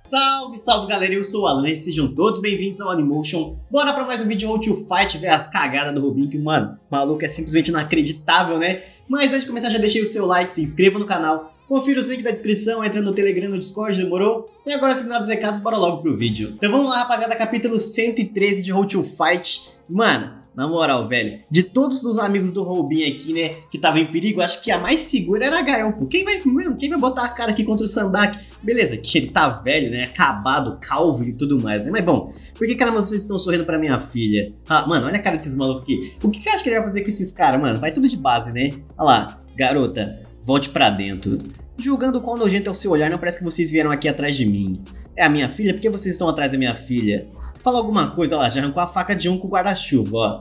Salve, salve galera, eu sou o Alan e sejam todos bem-vindos ao Animotion. Bora pra mais um vídeo Road to Fight, ver as cagadas do Robin, que mano, o maluco é simplesmente inacreditável, né? Mas antes de começar já deixei o seu like, se inscreva no canal, confira os links da descrição, entra no Telegram, no Discord, demorou? E agora, sem nada dos recados, bora logo pro vídeo. Então vamos lá, rapaziada, capítulo 113 de Road to Fight. Mano, na moral, velho, de todos os amigos do Robin aqui, né, que tava em perigo, acho que a mais segura era a Gael, pô. Quem vai botar a cara aqui contra o Sandak? Beleza, que ele tá velho, né, acabado, calvo e tudo mais, né? Mas bom, por que caramba vocês estão sorrindo pra minha filha? Ah, mano, olha a cara desses malucos aqui. O que você acha que ele vai fazer com esses caras, mano? Vai tudo de base, né? Olha lá, garota, volte pra dentro. Julgando quão nojento é o seu olhar, não parece que vocês vieram aqui atrás de mim. É a minha filha? Por que vocês estão atrás da minha filha? Fala alguma coisa lá, já arrancou a faca de um com o guarda-chuva, ó.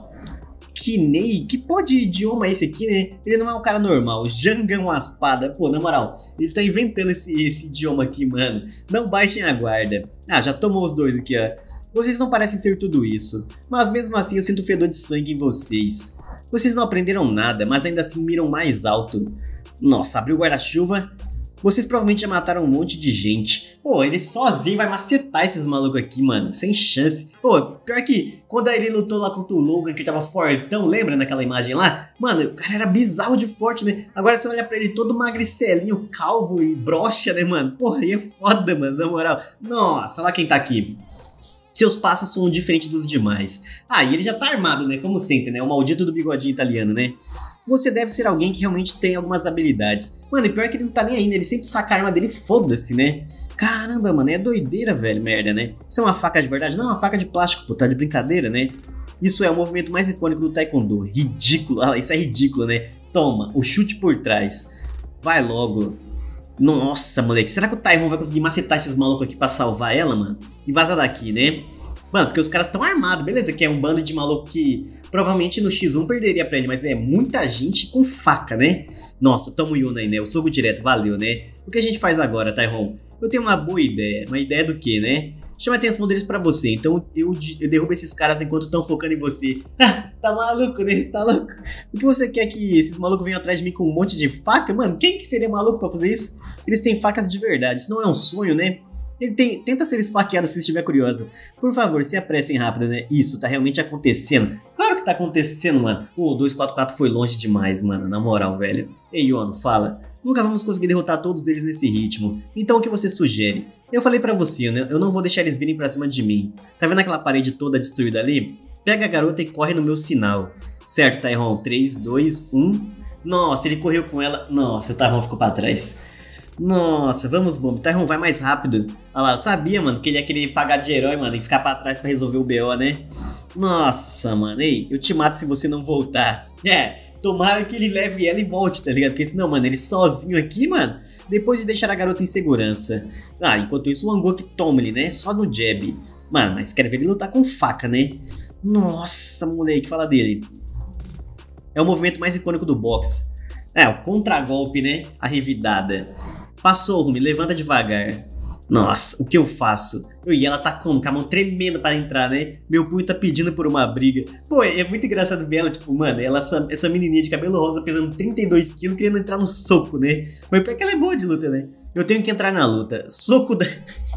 Que porra de idioma é esse aqui, né? Ele não é um cara normal, Jangão uma espada. Pô, na moral, ele tá inventando esse idioma aqui, mano. Não baixem a guarda. Ah, já tomou os dois aqui, ó. Vocês não parecem ser tudo isso, mas mesmo assim eu sinto fedor de sangue em vocês. Vocês não aprenderam nada, mas ainda assim miram mais alto. Nossa, abriu o guarda-chuva. Vocês provavelmente já mataram um monte de gente. Pô, ele sozinho vai macetar esses malucos aqui, mano. Sem chance. Pô, pior que quando ele lutou lá contra o Logan, que tava fortão, lembra naquela imagem lá? Mano, o cara era bizarro de forte, né? Agora você olha pra ele todo magricelinho, calvo e broxa, né, mano? Porra, aí é foda, mano, na moral. Nossa, olha lá quem tá aqui. Seus passos são diferentes dos demais. Ah, e ele já tá armado, né? Como sempre, né? O maldito do bigodinho italiano, né? Você deve ser alguém que realmente tem algumas habilidades. Mano, e pior que ele não tá nem aí, né? Ele sempre saca a arma dele, foda-se, né? Caramba, mano, é doideira, velho, merda, né? Isso é uma faca de verdade? Não, é uma faca de plástico, pô, tá de brincadeira, né? Isso é o movimento mais icônico do Taekwondo. Ridículo, ah, isso é ridículo, né? Toma, o chute por trás. Vai logo. Nossa, moleque, será que o Taiwan vai conseguir macetar esses malucos aqui pra salvar ela, mano? E vaza daqui, né? Mano, porque os caras estão armados, beleza? Que é um bando de maluco que provavelmente no X1 perderia pra ele, mas é muita gente com faca, né? Nossa, tamo Yuna aí, né? O soco direto, valeu, né? O que a gente faz agora, Taiwan? Eu tenho uma boa ideia. Uma ideia do quê, né? Chama a atenção deles pra você, então eu derrubo esses caras enquanto estão focando em você. Tá maluco, né? Tá louco? Por que você quer que esses malucos venham atrás de mim com um monte de faca? Mano, quem que seria maluco pra fazer isso? Eles têm facas de verdade, isso não é um sonho, né? Tenta ser esfaqueado se estiver curiosa. Por favor, se apressem rápido, né? Isso tá realmente acontecendo. Claro que tá acontecendo, mano. O 244 foi longe demais, mano. Na moral, velho. Ei, Yono, fala. Nunca vamos conseguir derrotar todos eles nesse ritmo. Então o que você sugere? Eu falei pra você, né? Eu não vou deixar eles virem pra cima de mim. Tá vendo aquela parede toda destruída ali? Pega a garota e corre no meu sinal. Certo, Taiwan? 3, 2, 1... Nossa, ele correu com ela. Nossa, o Taiwan ficou pra trás. Nossa, vamos, Bomb. Taiwan, vai mais rápido. Olha lá, eu sabia, mano, que ele ia querer pagar de herói, mano, e ficar pra trás pra resolver o BO, né? Nossa, mano, ei, eu te mato se você não voltar. É, tomara que ele leve ela e volte, tá ligado? Porque senão, mano, ele sozinho aqui, mano, depois de deixar a garota em segurança. Ah, enquanto isso, o Angok toma ele, né? Só no jab. Mano, mas quero ver ele lutar com faca, né? Nossa, moleque, fala dele. É o movimento mais icônico do boxe. É, o contragolpe, né? A revidada. Passou, Rumi, levanta devagar. Nossa, o que eu faço? E ela tá como? Com a mão tremendo pra entrar, né? Meu punho tá pedindo por uma briga. Pô, é muito engraçado ver ela, tipo, mano, ela, essa menininha de cabelo rosa pesando 32 quilos querendo entrar no soco, né? Mas pior que ela é boa de luta, né? Eu tenho que entrar na luta. Soco da...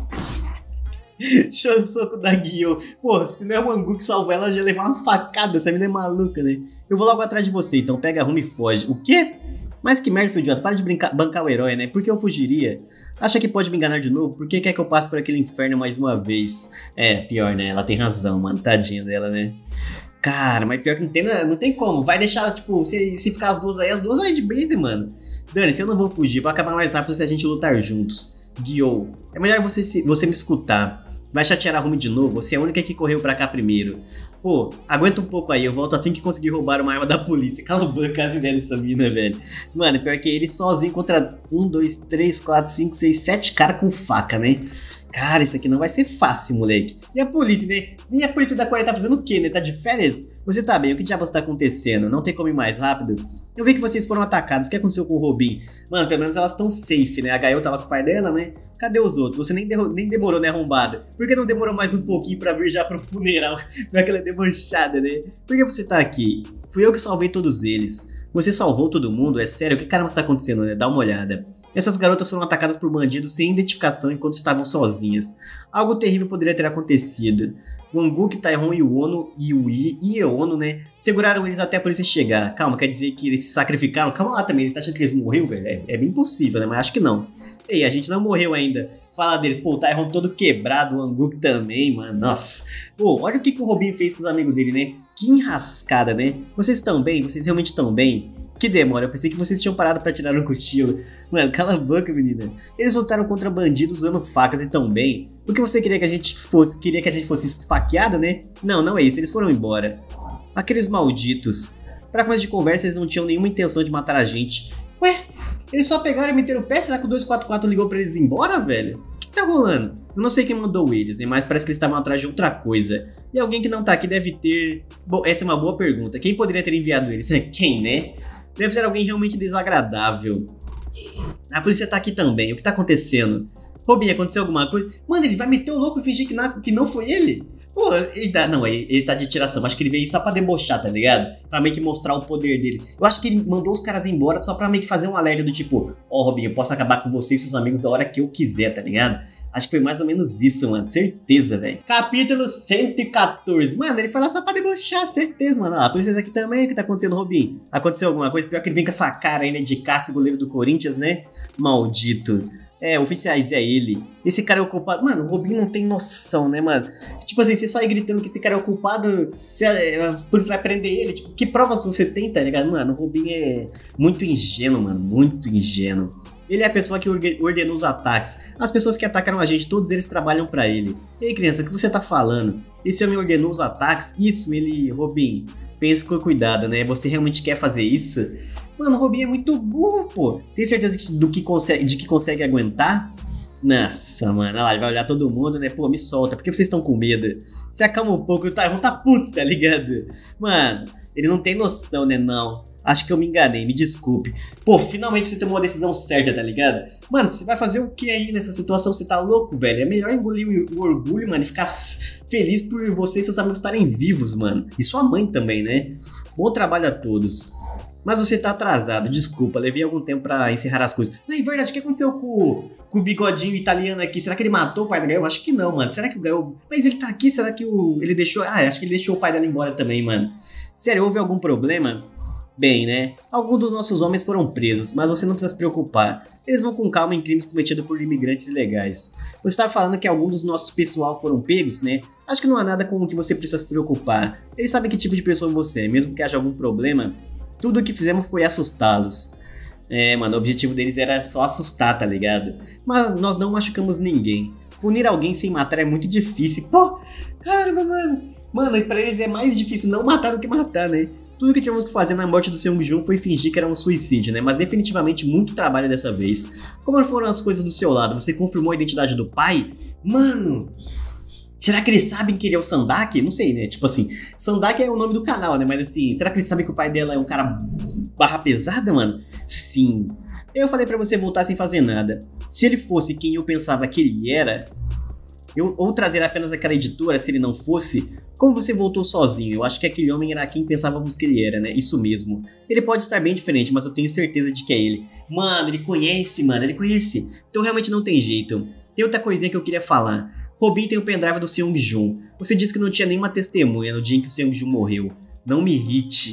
Show, soco da Guio. Pô, se não é o Angu que salvou ela, já ia levar uma facada. Essa menina é maluca, né? Eu vou logo atrás de você, então pega a Rumi e foge. O quê? Mas que merda, seu idiota. Para de bancar o herói, né? Por que eu fugiria? Acha que pode me enganar de novo? Por que quer que eu passe por aquele inferno mais uma vez? É, pior, né? Ela tem razão, mano. Tadinha dela, né? Cara, mas pior que não tem como. Vai deixar, tipo, se ficar as duas aí de base, mano. Dane-se, eu não vou fugir. Vou acabar mais rápido se a gente lutar juntos. Guio, é melhor você me escutar. Vai chatear a Rumi de novo? Você é a única que correu pra cá primeiro. Pô, aguenta um pouco aí, eu volto assim que conseguir roubar uma arma da polícia. Cala a boca, as ideias dessa mina, velho. Mano, pior que ele sozinho contra 1, 2, 3, 4, 5, 6, 7 caras com faca, né? Cara, isso aqui não vai ser fácil, moleque. E a polícia, né? E a polícia da Coreia tá fazendo o quê, né? Tá de férias? Você tá bem, o que diabos tá acontecendo? Não tem como ir mais rápido? Eu vi que vocês foram atacados, o que aconteceu com o Robin? Mano, pelo menos elas estão safe, né? A Gael tá lá com o pai dela, né? Cadê os outros? Você nem demorou, né, arrombada? Por que não demorou mais um pouquinho pra vir já pro funeral? Pra aquela debochada, né? Por que você tá aqui? Fui eu que salvei todos eles. Você salvou todo mundo? É sério? O que caramba está acontecendo, né? Dá uma olhada. Essas garotas foram atacadas por bandidos sem identificação enquanto estavam sozinhas. Algo terrível poderia ter acontecido. O Anguk, Tairon e o Ono e o Ieono, né, seguraram eles até a polícia chegar. Calma, quer dizer que eles se sacrificaram? Calma lá também, eles acham que eles morreram, velho? É bem possível, né, mas acho que não. Ei, a gente não morreu ainda. Fala deles, pô, o Tairon todo quebrado, o Anguk também, mano, nossa. Pô, olha o que o Robin fez com os amigos dele, né? Que enrascada, né? Vocês estão bem? Vocês realmente estão bem? Que demora, eu pensei que vocês tinham parado pra tirar um cochilo. Mano, cala a boca, menina. Eles lutaram contra bandidos usando facas e tão bem. O que você queria que a gente fosse? Queria que a gente fosse esfaqueado, né? Não, não é isso, eles foram embora. Aqueles malditos. Pra começo de conversa, eles não tinham nenhuma intenção de matar a gente. Ué, eles só pegaram e meteram o pé? Será que o 244 ligou pra eles ir embora, velho? O que tá rolando? Eu não sei quem mandou eles, né? Mas parece que eles estavam atrás de outra coisa. E alguém que não tá aqui deve ter... Bom, essa é uma boa pergunta. Quem poderia ter enviado eles? Quem, né? Deve ser alguém realmente desagradável. A polícia tá aqui também. O que tá acontecendo? Robin, aconteceu alguma coisa? Mano, ele vai meter o louco e fingir que não foi ele? Pô, ele tá... Não, ele tá de tiração. Acho que ele veio só pra debochar, tá ligado? Pra meio que mostrar o poder dele. Eu acho que ele mandou os caras embora só pra meio que fazer um alerta do tipo... Ó, Robin, eu posso acabar com você e seus amigos a hora que eu quiser, tá ligado? Acho que foi mais ou menos isso, mano. Certeza, velho. Capítulo 114. Mano, ele foi lá só pra debochar, certeza, mano. Ah, a polícia aqui também. O que tá acontecendo, Robin? Aconteceu alguma coisa? Pior que ele vem com essa cara aí, né? De Cássio, goleiro do Corinthians, né? Maldito. É, oficiais, é ele. Esse cara é o culpado. Mano, o Robin não tem noção, né, mano? Tipo assim, você só ir gritando que esse cara é o culpado, a polícia vai prender ele. Tipo, que provas você tem, tá ligado? Mano, o Robin é muito ingênuo, mano. Muito ingênuo. Ele é a pessoa que ordenou os ataques. As pessoas que atacaram a gente, todos eles trabalham pra ele. Ei, criança, o que você tá falando? Esse homem ordenou os ataques? Isso, ele... Robin, pense com cuidado, né? Você realmente quer fazer isso? Mano, o Robin é muito burro, pô. Tem certeza de que consegue aguentar? Nossa, mano. Olha lá, ele vai olhar todo mundo, né? Pô, me solta. Por que vocês estão com medo? Se acalma um pouco, o Tairon tá puto, tá ligado? Mano, ele não tem noção, né? Não. Acho que eu me enganei, me desculpe. Pô, finalmente você tomou a decisão certa, tá ligado? Mano, você vai fazer o que aí nessa situação? Você tá louco, velho? É melhor engolir o orgulho, mano, e ficar feliz por você e seus amigos estarem vivos, mano. E sua mãe também, né? Bom trabalho a todos. Mas você tá atrasado, desculpa, levei algum tempo pra encerrar as coisas. Não, é verdade, o que aconteceu com o bigodinho italiano aqui? Será que ele matou o pai da Gael? Acho que não, mano. Será que o Gael... Mas ele tá aqui, será que ele deixou... Ah, acho que ele deixou o pai dela embora também, mano. Sério, houve algum problema? Bem, né? Alguns dos nossos homens foram presos, mas você não precisa se preocupar. Eles vão com calma em crimes cometidos por imigrantes ilegais. Você estava falando que alguns dos nossos pessoal foram pegos, né? Acho que não há nada com o que você precisa se preocupar. Eles sabem que tipo de pessoa você é, mesmo que haja algum problema. Tudo o que fizemos foi assustá-los. É, mano, o objetivo deles era só assustar, tá ligado? Mas nós não machucamos ninguém. Punir alguém sem matar é muito difícil. Pô, caramba, mano. Mano, pra eles é mais difícil não matar do que matar, né? Tudo que tivemos que fazer na morte do Seung-Jun foi fingir que era um suicídio, né? Mas definitivamente muito trabalho dessa vez. Como foram as coisas do seu lado? Você confirmou a identidade do pai? Mano... Será que eles sabem que ele é o Sandak? Não sei, né? Tipo assim, Sandak é o nome do canal, né? Mas assim, será que eles sabem que o pai dela é um cara barra pesada, mano? Sim. Eu falei pra você voltar sem fazer nada. Se ele fosse quem eu pensava que ele era, ou trazer apenas aquela editora se ele não fosse, como você voltou sozinho? Eu acho que aquele homem era quem pensávamos que ele era, né? Isso mesmo. Ele pode estar bem diferente, mas eu tenho certeza de que é ele. Mano, ele conhece, mano, ele conhece. Então realmente não tem jeito. Tem outra coisinha que eu queria falar. Robin tem o pendrive do Seung-Jun. Você disse que não tinha nenhuma testemunha no dia em que o Seung-Jun morreu. Não me irrite.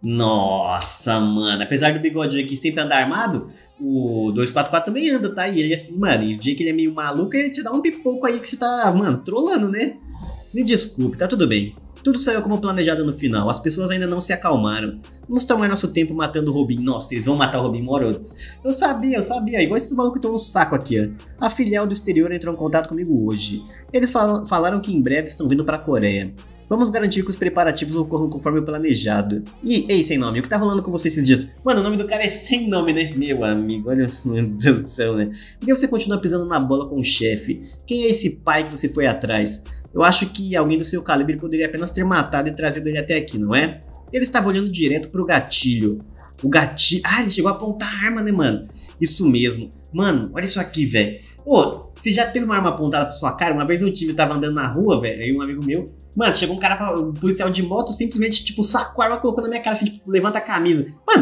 Nossa, mano. Apesar do bigodinho aqui sempre andar armado, o 244 também anda, tá? E ele assim, mano, e o dia que ele é meio maluco, ele te dá um pipoco aí que você tá, mano, trolando, né? Me desculpe, tá tudo bem. Tudo saiu como planejado no final, as pessoas ainda não se acalmaram. Vamos tomar nosso tempo matando o Robin. Nossa, eles vão matar o Robin Moroto. Eu sabia, igual esses malucos que estão no saco aqui, ó. A filial do exterior entrou em contato comigo hoje. Eles falaram que em breve estão vindo pra Coreia. Vamos garantir que os preparativos ocorram conforme o planejado. E, ei, sem nome, o que tá rolando com você esses dias? Mano, o nome do cara é sem nome, né? Meu amigo, olha, meu Deus do céu, né? Por que você continua pisando na bola com o chefe? Quem é esse pai que você foi atrás? Eu acho que alguém do seu calibre poderia apenas ter matado e trazido ele até aqui, não é? Ele estava olhando direto pro gatilho. O gatilho... Ah, ele chegou a apontar a arma, né, mano? Isso mesmo. Mano, olha isso aqui, velho. Ô, você já teve uma arma apontada pra sua cara? Uma vez eu tava andando na rua, velho, aí um amigo meu... Mano, chegou um policial de moto, simplesmente, tipo, sacou a arma, colocou na minha cara, assim, tipo, levanta a camisa. Mano,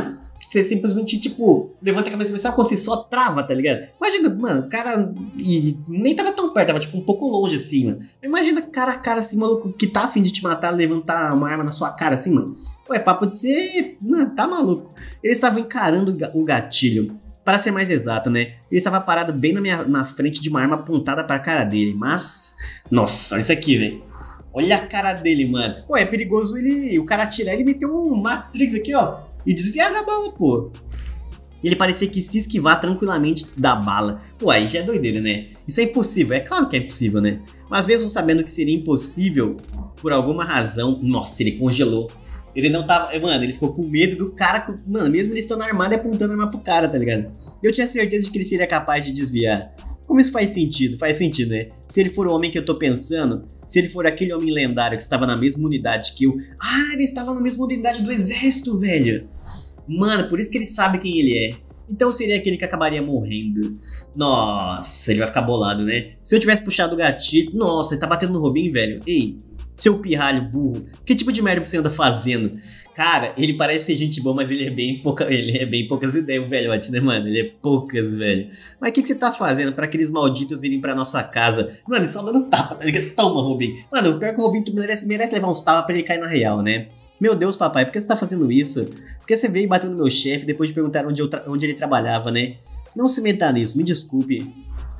você simplesmente, tipo, levanta a cabeça e sabe quando você só trava, tá ligado? Imagina, mano, o cara e nem tava tão perto, tava tipo um pouco longe assim, mano. Imagina cara a cara assim, maluco, que tá a fim de te matar, levantar uma arma na sua cara assim, mano. Pô, é papo de ser... Mano, tá maluco. Eles estavam encarando o gatilho. Para ser mais exato, né? Ele estava parado bem na frente de uma arma apontada para a cara dele, mas... Nossa, olha isso aqui, velho. Olha a cara dele, mano. Pô, é perigoso o cara atirar, ele meteu um Matrix aqui, ó. E desviar da bala, pô. Ele parecia que se esquivar tranquilamente da bala. Pô, aí já é doideira, né? Isso é impossível, é claro que é impossível, né? Mas mesmo sabendo que seria impossível, por alguma razão... Nossa, ele congelou. Ele não tava... Mano, ele ficou com medo do cara... Mano, mesmo ele estando armado e apontando a arma pro cara, tá ligado? Eu tinha certeza de que ele seria capaz de desviar. Como isso faz sentido? Faz sentido, né? Se ele for o homem que eu tô pensando, se ele for aquele homem lendário que estava na mesma unidade que eu... Ah, ele estava na mesma unidade do exército, velho! Mano, por isso que ele sabe quem ele é. Então seria aquele que acabaria morrendo. Nossa, ele vai ficar bolado, né? Se eu tivesse puxado o gatilho... Nossa, ele tá batendo no Robin, velho. Ei... Seu pirralho burro, que tipo de merda você anda fazendo? Cara, ele parece ser gente boa, mas ele é bem poucas ideias, o velhote, né, mano? Ele é poucas, velho. Mas o que você tá fazendo pra aqueles malditos irem pra nossa casa? Mano, ele só dando tapa, tá ligado? Toma, Robin. Mano, o pior que o Robin merece levar uns tapas pra ele cair na real, né? Meu Deus, papai, por que você tá fazendo isso? Porque você veio batendo no meu chefe depois de perguntar onde ele trabalhava, né? Não se meta nisso, me desculpe.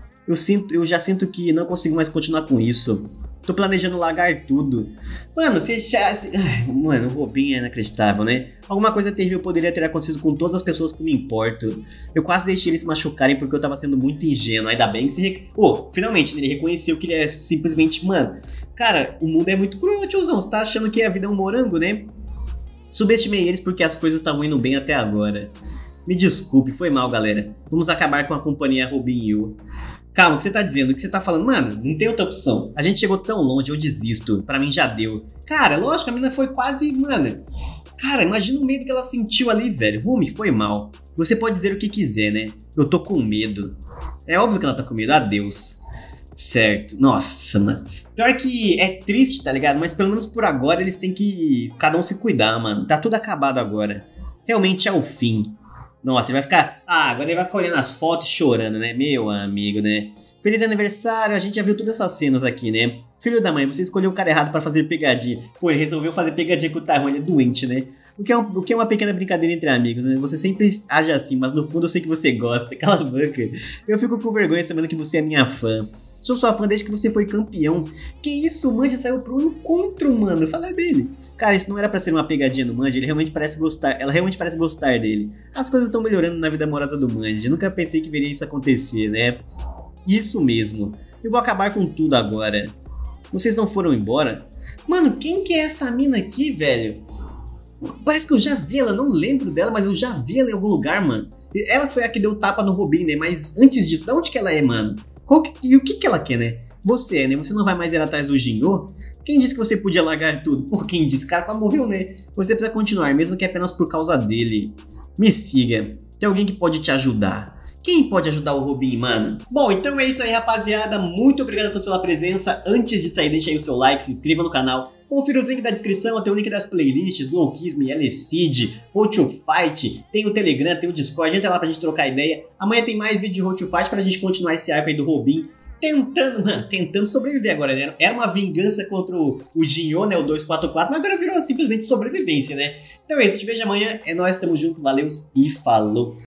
Eu já sinto que não consigo mais continuar com isso. Tô planejando largar tudo. Mano, você já... Mano, o Robin é inacreditável, né? Alguma coisa terrível poderia ter acontecido com todas as pessoas que me importo. Eu quase deixei eles se machucarem porque eu tava sendo muito ingênuo. Ainda bem que você... Pô, finalmente, ele reconheceu que ele é simplesmente... Mano, cara, o mundo é muito cruel, tiozão. Você tá achando que a vida é um morango, né? Subestimei eles porque as coisas estavam indo bem até agora. Me desculpe, foi mal, galera. Vamos acabar com a companhia Robin e eu. Calma, o que você tá dizendo? O que você tá falando? Mano, não tem outra opção. A gente chegou tão longe, eu desisto. Pra mim já deu. Cara, lógico, a mina foi quase... Mano... Cara, imagina o medo que ela sentiu ali, velho. Rumi, foi mal. Você pode dizer o que quiser, né? Eu tô com medo. É óbvio que ela tá com medo. Adeus. Certo. Nossa, mano. Pior que é triste, tá ligado? Mas pelo menos por agora eles têm que... Cada um se cuidar, mano. Tá tudo acabado agora. Realmente é o fim. Nossa, ele vai ficar... Ah, agora ele vai ficar olhando as fotos e chorando, né? Meu amigo, né? Feliz aniversário, a gente já viu todas essas cenas aqui, né? Filho da mãe, você escolheu o cara errado pra fazer pegadinha. Pô, ele resolveu fazer pegadinha com o Tyrone, ele é doente, né? O que é uma pequena brincadeira entre amigos, né? Você sempre age assim, mas no fundo eu sei que você gosta. Cala a boca. Eu fico com vergonha sabendo que você é minha fã. Sou sua fã desde que você foi campeão. Que isso, o Manja saiu pro encontro, mano. Fala dele. Cara, isso não era pra ser uma pegadinha no Manja, ele realmente parece gostar, ela realmente parece gostar dele. As coisas estão melhorando na vida amorosa do Manja, eu nunca pensei que veria isso acontecer, né? Isso mesmo, eu vou acabar com tudo agora. Vocês não foram embora? Mano, quem que é essa mina aqui, velho? Parece que eu já vi ela, não lembro dela, mas eu já vi ela em algum lugar, mano. Ela foi a que deu tapa no Robin, né? Mas antes disso, de onde que ela é, mano? E o que ela quer, né? Você, né? Você não vai mais ir atrás do Jinho? Quem disse que você podia largar tudo? Por quem disse? O cara quase morreu, né? Você precisa continuar, mesmo que apenas por causa dele. Me siga. Tem alguém que pode te ajudar. Quem pode ajudar o Robin, mano? Bom, então é isso aí, rapaziada. Muito obrigado a todos pela presença. Antes de sair, deixa aí o seu like, se inscreva no canal. Confira os links da descrição, tem o link das playlists, Loukism, LCD, Road to Fight, tem o Telegram, tem o Discord, entra lá pra gente trocar ideia. Amanhã tem mais vídeo de Road to Fight pra gente continuar esse arco aí do Robin. Tentando sobreviver agora, né? Era uma vingança contra o Jinho, né? O 244, mas agora virou simplesmente sobrevivência, né? Então é isso, te vejo amanhã. É nóis, tamo junto, valeu e falou!